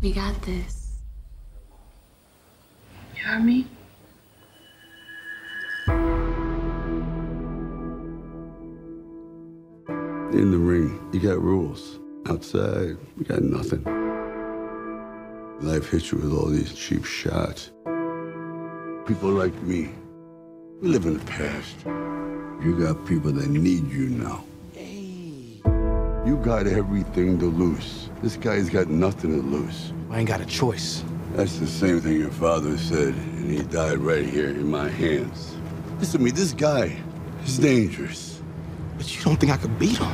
We got this. You heard me? In the ring, you got rules. Outside, you got nothing. Life hits you with all these cheap shots. People like me, we live in the past. You got people that need you now. Hey. You got everything to lose. This guy's got nothing to lose. I ain't got a choice. That's the same thing your father said, and he died right here in my hands. Listen to me, this guy is dangerous. But you don't think I could beat him?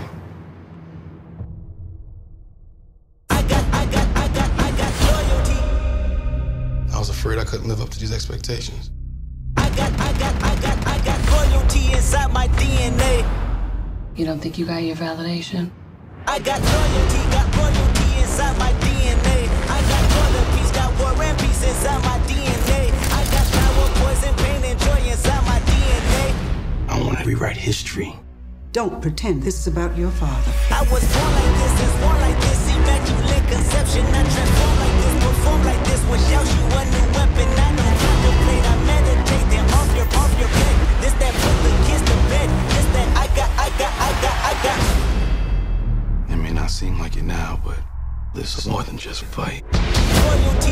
I got loyalty. I was afraid I couldn't live up to these expectations. I got loyalty inside my DNA. You don't think you got your validation? I got loyalty inside my DNA. I got war and peace, got war and peace inside my DNA. I got power, poison, pain, and joy inside my DNA. I want to rewrite history. Don't pretend this is about your father. I was born like this, is born like this, immaculate conception. I transform like this, perform like this, without you a new weapon. I don't contemplate, I meditate, then off your bed. This that put the kids to bed. This that I got. It may not seem like it now, but this is more than just a fight. Loyalty